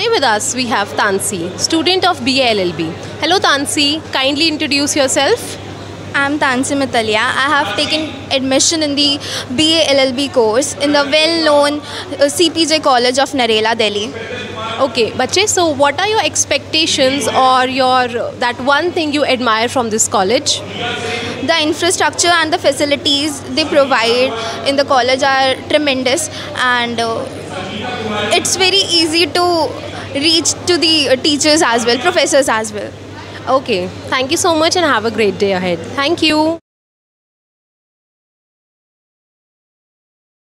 Today with us we have Tansi, student of BA LLB. Hello Tansi, kindly introduce yourself. I'm Tansi Mitalia. I have taken admission in the BA LLB course in the well-known CPJ College of Narela, Delhi. Okay, Bache, so what are your expectations or your that one thing you admire from this college? The infrastructure and the facilities they provide in the college are tremendous, and it's very easy to reach to the teachers as well, professors as well. Okay, thank you so much and have a great day ahead. Thank you.